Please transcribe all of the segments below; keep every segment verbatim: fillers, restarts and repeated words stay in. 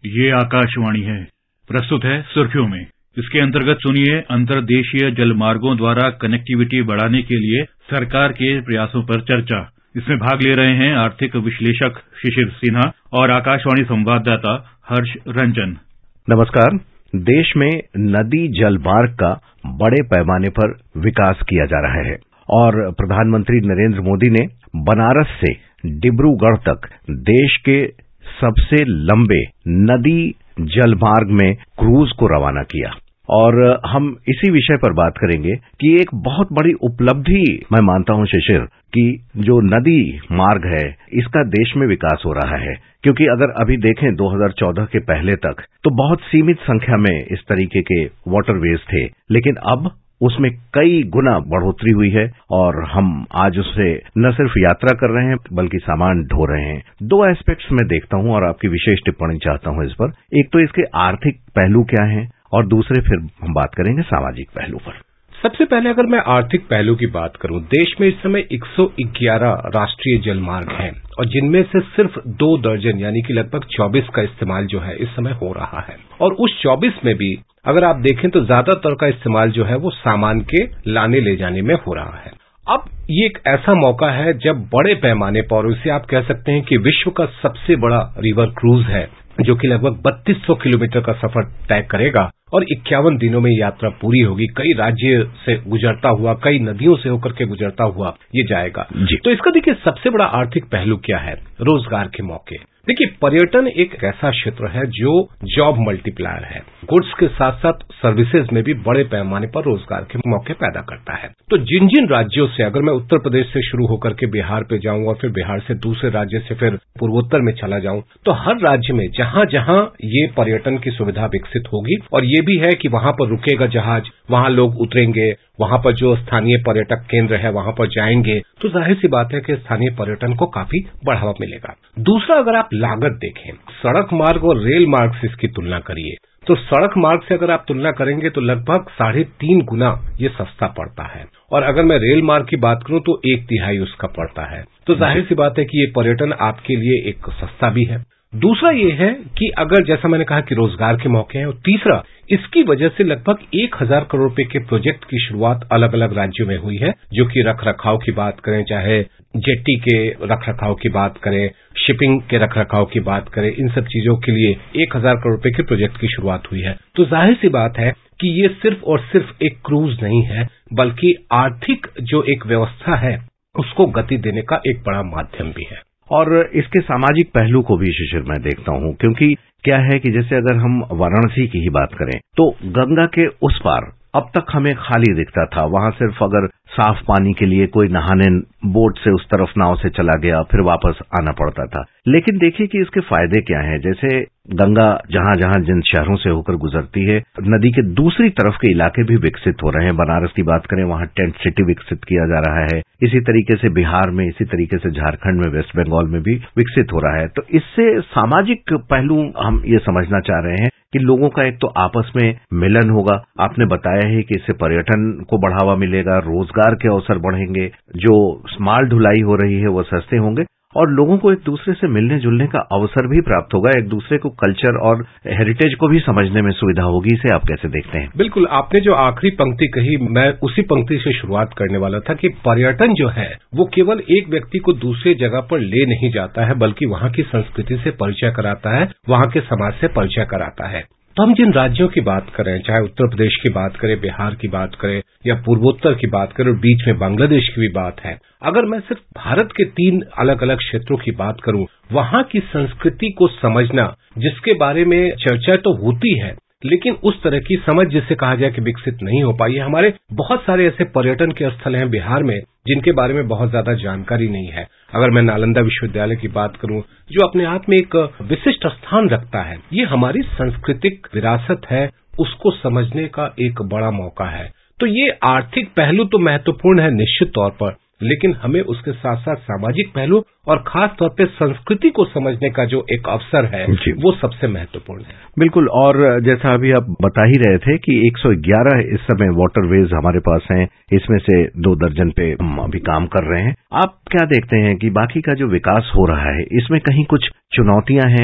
ये आकाशवाणी है। प्रस्तुत है सुर्खियों में। इसके अंतर्गत सुनिए अंतर्देशीय जलमार्गों द्वारा कनेक्टिविटी बढ़ाने के लिए सरकार के प्रयासों पर चर्चा। इसमें भाग ले रहे हैं आर्थिक विश्लेषक शिशिर सिन्हा और आकाशवाणी संवाददाता हर्ष रंजन। नमस्कार। देश में नदी जल मार्ग का बड़े पैमाने पर विकास किया जा रहा है और प्रधानमंत्री नरेंद्र मोदी ने बनारस से डिब्रूगढ़ तक देश के सबसे लंबे नदी जल मार्ग में क्रूज को रवाना किया और हम इसी विषय पर बात करेंगे कि एक बहुत बड़ी उपलब्धि मैं मानता हूं शिशिर कि जो नदी मार्ग है इसका देश में विकास हो रहा है, क्योंकि अगर अभी देखें दो हज़ार चौदह के पहले तक तो बहुत सीमित संख्या में इस तरीके के वाटरवेज थे, लेकिन अब उसमें कई गुना बढ़ोतरी हुई है और हम आज उससे न सिर्फ यात्रा कर रहे हैं बल्कि सामान ढो रहे हैं। दो एस्पेक्ट्स मैं देखता हूं और आपकी विशेष टिप्पणी चाहता हूं इस पर। एक तो इसके आर्थिक पहलू क्या हैं और दूसरे फिर हम बात करेंगे सामाजिक पहलू पर। सबसे पहले अगर मैं आर्थिक पहलू की बात करूं, देश में इस समय एक सौ ग्यारह राष्ट्रीय जलमार्ग हैं और जिनमें से सिर्फ दो दर्जन यानी कि लगभग चौबीस का इस्तेमाल जो है इस समय हो रहा है। और उस चौबीस में भी अगर आप देखें तो ज्यादातर का इस्तेमाल जो है वो सामान के लाने ले जाने में हो रहा है। अब ये एक ऐसा मौका है जब बड़े पैमाने पर, इसे आप कह सकते हैं कि विश्व का सबसे बड़ा रिवर क्रूज है जो कि लगभग बत्तीस सौ किलोमीटर का सफर तय करेगा और इक्यावन दिनों में यात्रा पूरी होगी। कई राज्य से गुजरता हुआ, कई नदियों से होकर के गुजरता हुआ ये जाएगा। तो इसका देखिए सबसे बड़ा आर्थिक पहलू क्या है? रोजगार के मौके। देखिए पर्यटन एक ऐसा क्षेत्र है जो जॉब मल्टीप्लायर है, गुड्स के साथ साथ सर्विसेज में भी बड़े पैमाने पर रोजगार के मौके पैदा करता है। तो जिन जिन राज्यों से, अगर मैं उत्तर प्रदेश से शुरू होकर के बिहार पे जाऊं और फिर बिहार से दूसरे राज्य से फिर पूर्वोत्तर में चला जाऊं, तो हर राज्य में जहां जहां ये पर्यटन की सुविधा विकसित होगी और ये भी है कि वहां पर रुकेगा जहाज, वहां लोग उतरेंगे, वहां पर जो स्थानीय पर्यटक केंद्र है वहां पर जाएंगे, तो जाहिर सी बात है कि स्थानीय पर्यटन को काफी बढ़ावा मिलेगा। दूसरा, अगर आप लागत देखें, सड़क मार्ग और रेल मार्ग से इसकी तुलना करिए तो सड़क मार्ग से अगर आप तुलना करेंगे तो लगभग साढ़े तीन गुना ये सस्ता पड़ता है और अगर मैं रेल मार्ग की बात करूं तो एक तिहाई उसका पड़ता है। तो जाहिर सी बात है कि ये पर्यटन आपके लिए एक सस्ता भी है। दूसरा ये है कि अगर जैसा मैंने कहा कि रोजगार के मौके हैं, और तीसरा इसकी वजह से लगभग एक हजार करोड़ रुपए के प्रोजेक्ट की शुरुआत अलग अलग राज्यों में हुई है, जो कि रख रखाव की बात करें, चाहे जेट्टी के रख रखाव की बात करें, शिपिंग के रख रखाव की बात करें, इन सब चीजों के लिए एक हजार करोड़ रुपए के प्रोजेक्ट की शुरुआत हुई है। तो जाहिर सी बात है कि ये सिर्फ और सिर्फ एक क्रूज नहीं है बल्कि आर्थिक जो एक व्यवस्था है उसको गति देने का एक बड़ा माध्यम भी है। और इसके सामाजिक पहलू को भी शिशिर मैं देखता हूं, क्योंकि क्या है कि जैसे अगर हम वाराणसी की ही बात करें तो गंगा के उस पार अब तक हमें खाली दिखता था। वहां सिर्फ अगर साफ पानी के लिए कोई नहाने बोट से उस तरफ नाव से चला गया फिर वापस आना पड़ता था। लेकिन देखिए कि इसके फायदे क्या हैं। जैसे गंगा जहां जहां जिन शहरों से होकर गुजरती है, नदी के दूसरी तरफ के इलाके भी विकसित हो रहे हैं। बनारस की बात करें, वहां टेंट सिटी विकसित किया जा रहा है। इसी तरीके से बिहार में, इसी तरीके से झारखंड में, वेस्ट बंगाल में भी विकसित हो रहा है। तो इससे सामाजिक पहलू हम ये समझना चाह रहे हैं कि लोगों का एक तो आपस में मिलन होगा। आपने बताया है कि इससे पर्यटन को बढ़ावा मिलेगा, रोजगार के अवसर बढ़ेंगे, जो माल ढुलाई हो रही है वो सस्ते होंगे और लोगों को एक दूसरे से मिलने जुलने का अवसर भी प्राप्त होगा। एक दूसरे को कल्चर और हेरिटेज को भी समझने में सुविधा होगी। इसे आप कैसे देखते हैं? बिल्कुल, आपने जो आखिरी पंक्ति कही मैं उसी पंक्ति से शुरुआत करने वाला था कि पर्यटन जो है वो केवल एक व्यक्ति को दूसरे जगह पर ले नहीं जाता है बल्कि वहां की संस्कृति से परिचय कराता है, वहां के समाज से परिचय कराता है। तो हम जिन राज्यों की बात करें, चाहे उत्तर प्रदेश की बात करें, बिहार की बात करें या पूर्वोत्तर की बात करें और बीच में बांग्लादेश की भी बात है, अगर मैं सिर्फ भारत के तीन अलग अलग क्षेत्रों की बात करूं, वहां की संस्कृति को समझना, जिसके बारे में चर्चा तो होती है लेकिन उस तरह की समझ जिसे कहा जाए कि विकसित नहीं हो पाई है। हमारे बहुत सारे ऐसे पर्यटन के स्थल हैं बिहार में जिनके बारे में बहुत ज्यादा जानकारी नहीं है। अगर मैं नालंदा विश्वविद्यालय की बात करूं जो अपने आप में एक विशिष्ट स्थान रखता है, ये हमारी सांस्कृतिक विरासत है, उसको समझने का एक बड़ा मौका है। तो ये आर्थिक पहलू तो महत्वपूर्ण है निश्चित तौर पर, लेकिन हमें उसके साथ साथ सामाजिक पहलू और खास तौर पे संस्कृति को समझने का जो एक अवसर है वो सबसे महत्वपूर्ण है। बिल्कुल, और जैसा अभी आप बता ही रहे थे कि एक सौ ग्यारह इस समय वाटरवेज हमारे पास हैं, इसमें से दो दर्जन पे हम अभी काम कर रहे हैं। आप क्या देखते हैं कि बाकी का जो विकास हो रहा है इसमें कहीं कुछ चुनौतियां हैं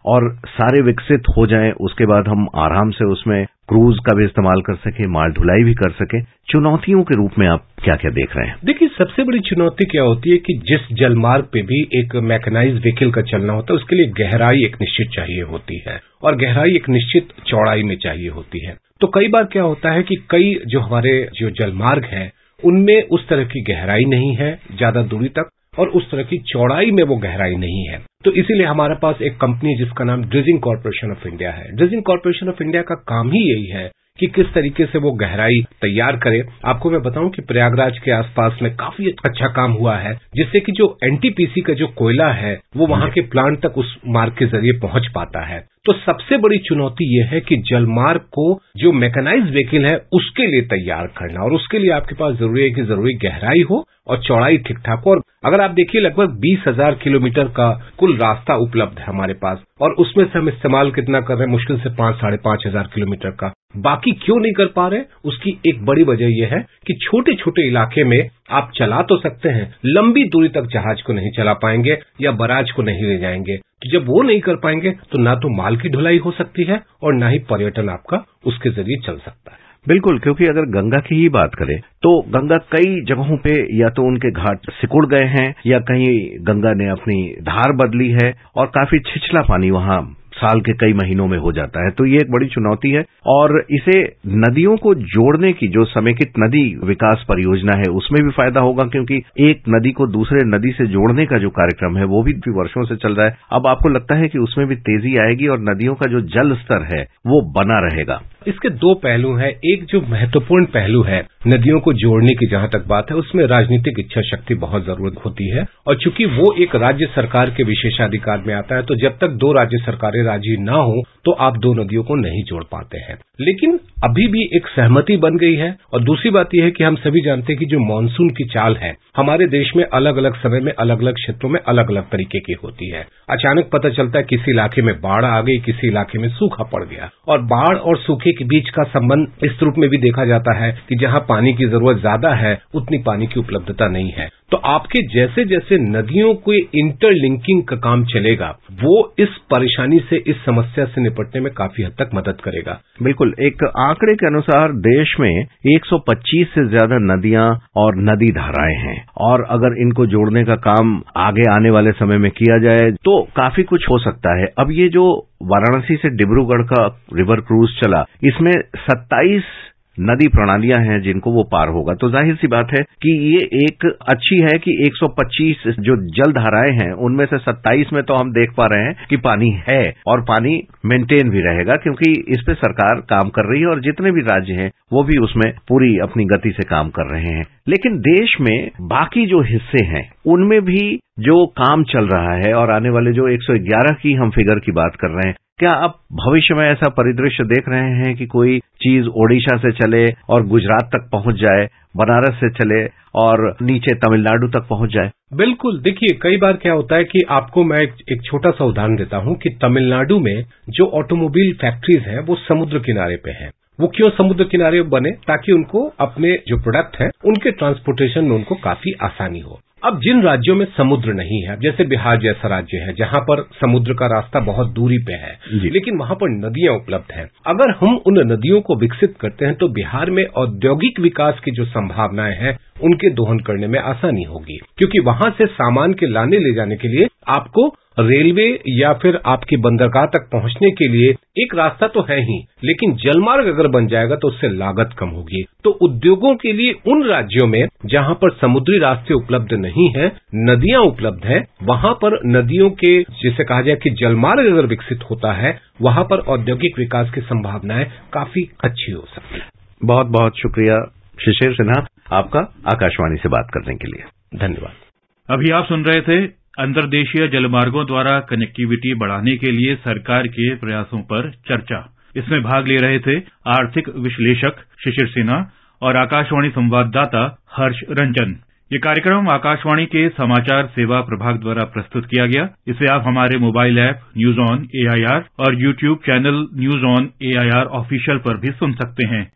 और सारे विकसित हो जाएं, उसके बाद हम आराम से उसमें क्रूज का भी इस्तेमाल कर सकें, माल ढुलाई भी कर सकें। चुनौतियों के रूप में आप क्या क्या देख रहे हैं? देखिए, सबसे बड़ी चुनौती क्या होती है कि जिस जलमार्ग पे भी एक मैकेनाइज्ड व्हीकल का चलना होता है, उसके लिए गहराई एक निश्चित चाहिए होती है और गहराई एक निश्चित चौड़ाई में चाहिए होती है। तो कई बार क्या होता है कि कई जो हमारे जो जलमार्ग हैं उनमें उस तरह की गहराई नहीं है ज्यादा दूरी तक, और उस तरह की चौड़ाई में वो गहराई नहीं है। तो इसीलिए हमारे पास एक कंपनी जिसका नाम ड्रेजिंग कॉर्पोरेशन ऑफ इंडिया है। ड्रेजिंग कॉर्पोरेशन ऑफ इंडिया का काम ही यही है कि किस तरीके से वो गहराई तैयार करे। आपको मैं बताऊं कि प्रयागराज के आसपास में काफी अच्छा काम हुआ है, जिससे कि जो एनटीपीसी का जो कोयला है वो वहां के प्लांट तक उस मार्ग के जरिए पहुंच पाता है। तो सबसे बड़ी चुनौती ये है कि जलमार्ग को जो मैकेनाइज्ड व्हीकल है उसके लिए तैयार करना, और उसके लिए आपके पास जरूरी है कि जरूरी गहराई हो और चौड़ाई ठीक ठाक हो। और अगर आप देखिए, लगभग बीस हजार किलोमीटर का कुल रास्ता उपलब्ध है हमारे पास, और उसमें से हम इस्तेमाल कितना कर रहे हैं? मुश्किल से पांच साढ़े पांच हजार किलोमीटर का। बाकी क्यों नहीं कर पा रहे? उसकी एक बड़ी वजह यह है कि छोटे छोटे इलाके में आप चला तो सकते हैं, लंबी दूरी तक जहाज को नहीं चला पाएंगे या बराज को नहीं ले जाएंगे। तो जब वो नहीं कर पाएंगे तो ना तो माल की ढुलाई हो सकती है और ना ही पर्यटन आपका उसके जरिए चल सकता है। बिल्कुल, क्योंकि अगर गंगा की ही बात करें तो गंगा कई जगहों पे या तो उनके घाट सिकुड़ गए हैं या कहीं गंगा ने अपनी धार बदली है और काफी छिछला पानी वहां साल के कई महीनों में हो जाता है। तो ये एक बड़ी चुनौती है, और इसे नदियों को जोड़ने की जो समेकित नदी विकास परियोजना है उसमें भी फायदा होगा, क्योंकि एक नदी को दूसरे नदी से जोड़ने का जो कार्यक्रम है वो भी वर्षों से चल रहा है। अब आपको लगता है कि उसमें भी तेजी आएगी और नदियों का जो जल स्तर है वो बना रहेगा? इसके दो पहलू हैं। एक जो महत्वपूर्ण पहलू है नदियों को जोड़ने की, जहां तक बात है, उसमें राजनीतिक इच्छा शक्ति बहुत जरूरत होती है, और चूंकि वो एक राज्य सरकार के विशेषाधिकार में आता है, तो जब तक दो राज्य सरकारें राजी ना हो तो आप दो नदियों को नहीं जोड़ पाते हैं। लेकिन अभी भी एक सहमति बन गई है। और दूसरी बात यह है कि हम सभी जानते हैं कि जो मानसून की चाल है हमारे देश में अलग अलग समय में अलग अलग क्षेत्रों में अलग अलग तरीके की होती है। अचानक पता चलता है किसी इलाके में बाढ़ आ गई, किसी इलाके में सूखा पड़ गया, और बाढ़ और सूखे के बीच का संबंध इस रूप में भी देखा जाता है कि जहां पानी की जरूरत ज्यादा है उतनी पानी की उपलब्धता नहीं है। तो आपके जैसे जैसे नदियों को इंटरलिंकिंग का काम चलेगा वो इस परेशानी से, इस समस्या से निपटने में काफी हद तक मदद करेगा। बिल्कुल, एक आंकड़े के अनुसार देश में एक सौ पच्चीस से ज्यादा नदियां और नदी धाराएं हैं, और अगर इनको जोड़ने का काम आगे आने वाले समय में किया जाए तो काफी कुछ हो सकता है। अब ये जो वाराणसी से डिब्रूगढ़ का रिवर क्रूज चला, इसमें सत्ताईस नदी प्रणालियां हैं जिनको वो पार होगा। तो जाहिर सी बात है कि ये एक अच्छी है कि एक सौ पच्चीस जो जल धाराएं हैं उनमें से सत्ताईस में तो हम देख पा रहे हैं कि पानी है, और पानी मेंटेन भी रहेगा, क्योंकि इस पे सरकार काम कर रही है और जितने भी राज्य हैं वो भी उसमें पूरी अपनी गति से काम कर रहे हैं। लेकिन देश में बाकी जो हिस्से हैं उनमें भी जो काम चल रहा है, और आने वाले जो एक सौ ग्यारह की हम फिगर की बात कर रहे हैं, क्या आप भविष्य में ऐसा परिदृश्य देख रहे हैं कि कोई चीज ओडिशा से चले और गुजरात तक पहुंच जाए, बनारस से चले और नीचे तमिलनाडु तक पहुंच जाए? बिल्कुल, देखिए कई बार क्या होता है कि आपको मैं एक, एक छोटा सा उदाहरण देता हूं कि तमिलनाडु में जो ऑटोमोबाइल फैक्ट्रीज हैं वो समुद्र किनारे पे हैं। वो क्यों समुद्र किनारे बने? ताकि उनको अपने जो प्रोडक्ट हैं उनके ट्रांसपोर्टेशन में उनको काफी आसानी हो। अब जिन राज्यों में समुद्र नहीं है, जैसे बिहार जैसा राज्य है जहां पर समुद्र का रास्ता बहुत दूरी पे है, लेकिन वहां पर नदियां उपलब्ध हैं, अगर हम उन नदियों को विकसित करते हैं तो बिहार में औद्योगिक विकास की जो संभावनाएं हैं उनके दोहन करने में आसानी होगी, क्योंकि वहां से सामान के लाने ले जाने के लिए आपको रेलवे या फिर आपके बंदरगाह तक पहुंचने के लिए एक रास्ता तो है ही, लेकिन जलमार्ग अगर बन जाएगा तो उससे लागत कम होगी। तो उद्योगों के लिए उन राज्यों में जहां पर समुद्री रास्ते उपलब्ध नहीं है, नदियां उपलब्ध हैं, वहां पर नदियों के, जिसे कहा जाए कि जलमार्ग अगर विकसित होता है, वहां पर औद्योगिक विकास की संभावनाएं काफी अच्छी हो सकती है। बहुत बहुत शुक्रिया शिशिर सिन्हा आपका आकाशवाणी से बात करने के लिए। धन्यवाद। अभी आप सुन रहे थे अंतर्देशीय जलमार्गों द्वारा कनेक्टिविटी बढ़ाने के लिए सरकार के प्रयासों पर चर्चा। इसमें भाग ले रहे थे आर्थिक विश्लेषक शिशिर सिन्हा और आकाशवाणी संवाददाता हर्ष रंजन। ये कार्यक्रम आकाशवाणी के समाचार सेवा प्रभाग द्वारा प्रस्तुत किया गया। इसे आप हमारे mobile app News on AIR और YouTube channel News on AIR official पर भी सुन सकते हैं।